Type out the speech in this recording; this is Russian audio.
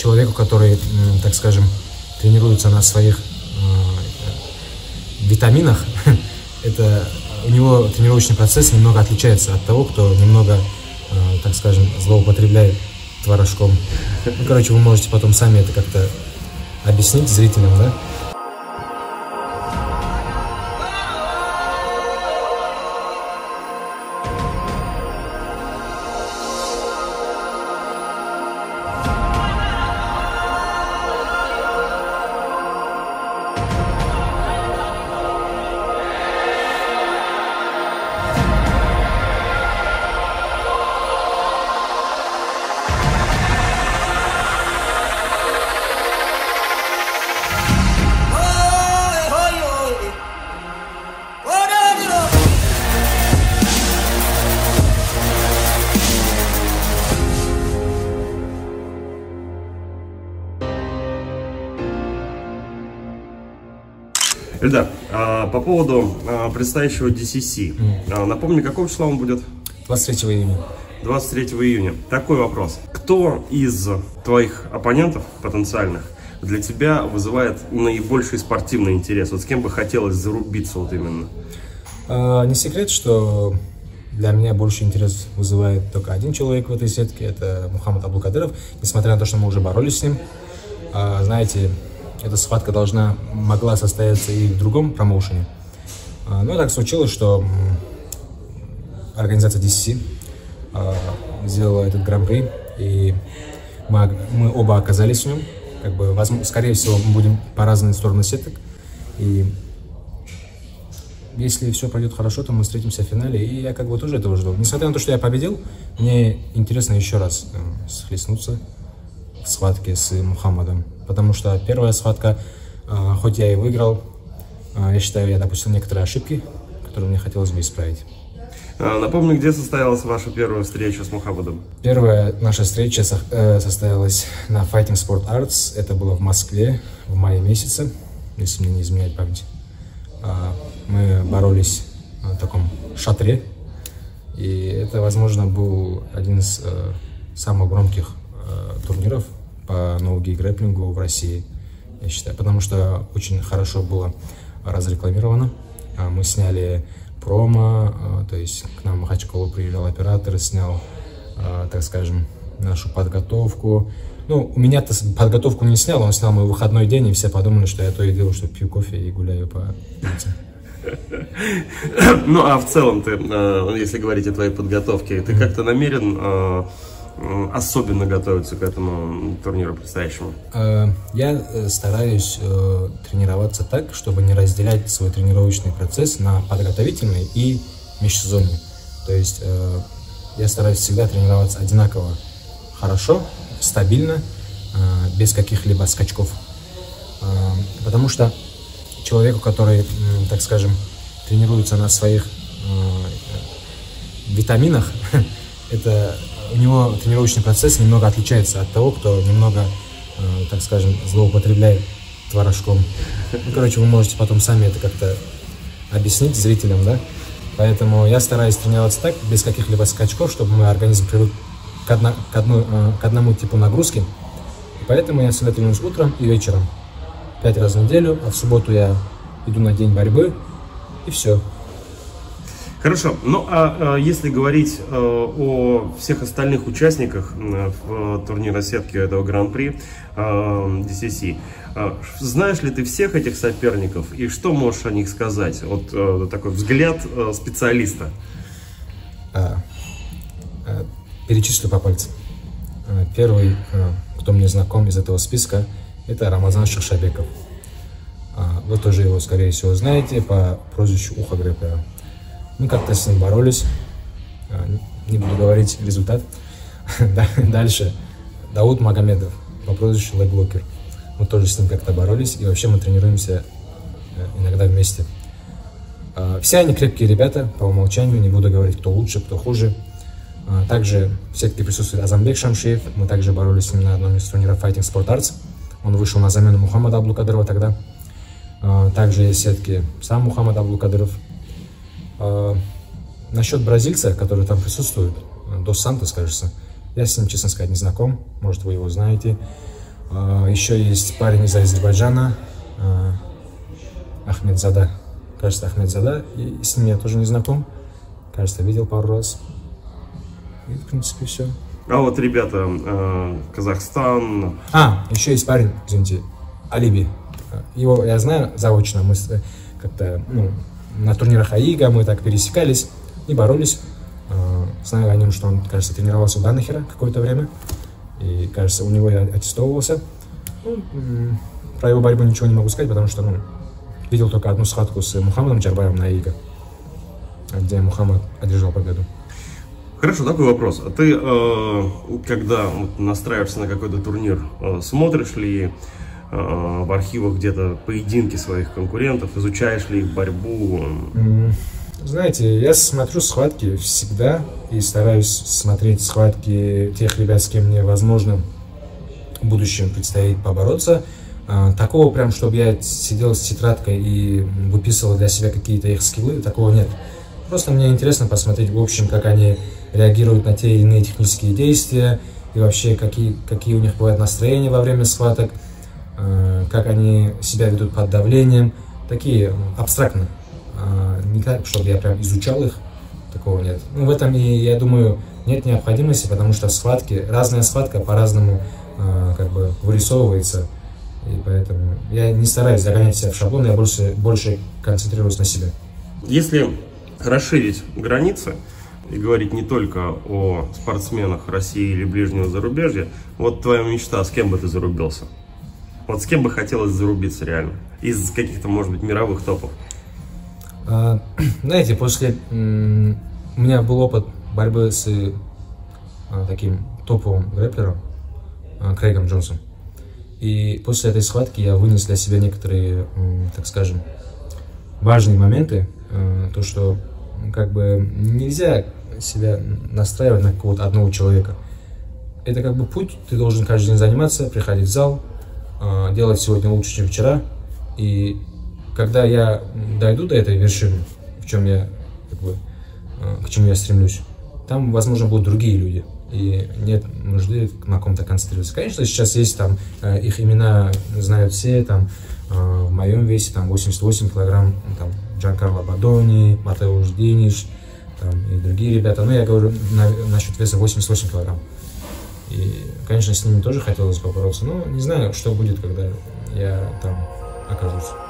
человеку, который, так скажем, тренируется на своих витаминах, это у него тренировочный процесс немного отличается от того, кто немного, так скажем, злоупотребляет творожком. Ну, короче, вы можете потом сами это как-то объяснить зрителям, да? Эльдар, по поводу предстоящего DCC, напомни, какого числа он будет? 23 июня. 23 июня. Такой вопрос. Кто из твоих оппонентов потенциальных для тебя вызывает наибольший спортивный интерес? Вот с кем бы хотелось зарубиться вот именно? Не секрет, что для меня больше интерес вызывает только один человек в этой сетке, это Мухаммад Аблукадыров. Несмотря на то, что мы уже боролись с ним, знаете, эта схватка могла состояться и в другом промоушене. Но так случилось, что организация DCC сделала этот гран-при, и мы оба оказались в нем. Как бы, скорее всего, мы будем по разные стороны сеток. И если все пройдет хорошо, то мы встретимся в финале. И я как бы тоже этого жду. Несмотря на то, что я победил, мне интересно еще раз схлестнуться в схватке с Мухаммадом. Потому что первая схватка, хоть я и выиграл, я считаю, я допустил некоторые ошибки, которые мне хотелось бы исправить. Напомню, где состоялась ваша первая встреча с Мухаммадом? Первая наша встреча состоялась на Fighting Sport Arts. Это было в Москве в мае месяце, если мне не изменяет память. Мы боролись в таком шатре. И это, возможно, был один из самых громких турниров по ноу-ги грэпплингу в России, я считаю, потому что очень хорошо было разрекламировано. Мы сняли промо, то есть к нам в Махачкалу приезжал оператор, снял, так скажем, нашу подготовку. Ну, у меня-то подготовку не снял, он снял мой выходной день, и все подумали, что я то и делаю, что пью кофе и гуляю по улице. Ну, а в целом ты, если говорить о твоей подготовке, ты как-то намерен особенно готовиться к этому турниру предстоящему? Я стараюсь тренироваться так, чтобы не разделять свой тренировочный процесс на подготовительный и межсезонный. То есть я стараюсь всегда тренироваться одинаково хорошо, стабильно, без каких-либо скачков. Потому что человеку, который, так скажем, тренируется на своих витаминах, это у него тренировочный процесс немного отличается от того, кто немного, так скажем, злоупотребляет творожком. Ну, короче, вы можете потом сами это как-то объяснить зрителям, да? Поэтому я стараюсь тренироваться так, без каких-либо скачков, чтобы мой организм привык к одному типу нагрузки. И поэтому я всегда тренируюсь утром и вечером. 5 раз в неделю, а в субботу я иду на день борьбы, и все. Хорошо, ну а если говорить о всех остальных участниках в турнира сетки этого гран-при DCC, знаешь ли ты всех этих соперников и что можешь о них сказать? Вот такой взгляд специалиста. Перечислю по пальцам. Первый, кто мне знаком из этого списка, это Рамазан Шахшабеков. Вы тоже его, скорее всего, знаете по прозвищу Ухо Грэпплера. Мы как-то с ним боролись, не буду говорить результат. Дальше Дауд Магомедов по прозвищу Леглокер. Мы тоже с ним как-то боролись, и вообще мы тренируемся иногда вместе. Все они крепкие ребята, по умолчанию, не буду говорить, кто лучше, кто хуже. Также в сетке присутствует Азамбек Шамшиев, мы также боролись с ним на одном из турниров Fighting Sport Arts. Он вышел на замену Мухаммада Аблукадырова тогда. Также есть в сетке сам Мухаммад Аблукадыров. Насчет бразильца, который там присутствует, Дос Сантос, кажется, я с ним, честно сказать, не знаком, может, вы его знаете. Еще есть парень из Азербайджана, Ахмедзада. Кажется, Ахмедзада. И с ним я тоже не знаком. Кажется, видел пару раз. И, в принципе, все. А вот ребята, Казахстан. Еще есть парень, извините, Алиби. Его я знаю заочно. Мы как-то на турнирах АИГа мы так пересекались и боролись. Знаю о нем, что он, кажется, тренировался у Данахера какое-то время. И, кажется, у него я аттестовывался. Про его борьбу ничего не могу сказать, потому что видел только одну схватку с Мухаммадом Джарбаевым на АИГа, где Мухаммад одержал победу. Хорошо, такой вопрос. А ты, когда настраиваешься на какой-то турнир, смотришь ли в архивах где-то поединки своих конкурентов, изучаешь ли их борьбу? Знаете, я смотрю схватки всегда и стараюсь смотреть схватки тех ребят, с кем мне, возможно, в будущем предстоит побороться. Такого прям, чтобы я сидел с тетрадкой и выписывал для себя какие-то их скиллы, такого нет. Просто мне интересно посмотреть, в общем, как они реагируют на те или иные технические действия, и вообще, какие у них бывают настроения во время схваток, как они себя ведут под давлением. Такие абстрактно. Не так, чтобы я прям изучал их, такого нет. В этом, и я думаю, нет необходимости, потому что разная схватка по-разному как бы вырисовывается, и поэтому я не стараюсь загонять себя в шаблон, я больше концентрируюсь на себе. Если расширить границы и говорить не только о спортсменах России или ближнего зарубежья, вот твоя мечта, с кем бы ты зарубился? Вот с кем бы хотелось зарубиться реально? Из каких-то, может быть, мировых топов? Знаете, у меня был опыт борьбы с таким топовым рэпером Крейгом Джонсом. И после этой схватки я вынес для себя некоторые, так скажем, важные моменты. То, что как бы нельзя себя настраивать на какого-то одного человека. Это как бы путь, ты должен каждый день заниматься, приходить в зал, делать сегодня лучше, чем вчера. И когда я дойду до этой вершины, к чему я стремлюсь, там, возможно, будут другие люди. И нет нужды на ком-то концентрироваться. Конечно, сейчас есть там, их имена знают все, там, в моем весе там 88 килограмм, там, Джанкарло Бадони, Матеуш Дениш, там, и другие ребята. Но я говорю насчет веса 88 килограмм. И, конечно, с ними тоже хотелось побороться, но не знаю, что будет, когда я там окажусь.